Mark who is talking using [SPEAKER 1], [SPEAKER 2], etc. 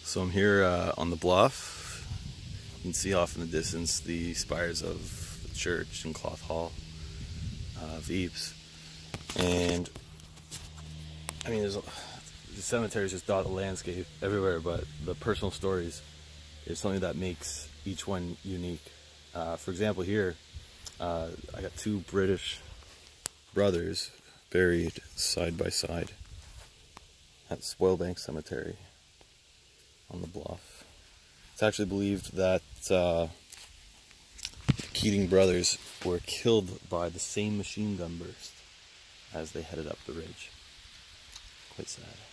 [SPEAKER 1] So I'm here on the bluff. You can see off in the distance the spires of the church and Cloth Hall of Ypres. And I mean, the cemeteries just dot the landscape everywhere, but the personal stories is something that makes each one unique. For example, here I got two British brothers buried side by side at Spoilbank Cemetery on the bluff. It's actually believed that the Keating brothers were killed by the same machine gun burst as they headed up the ridge. Quite sad.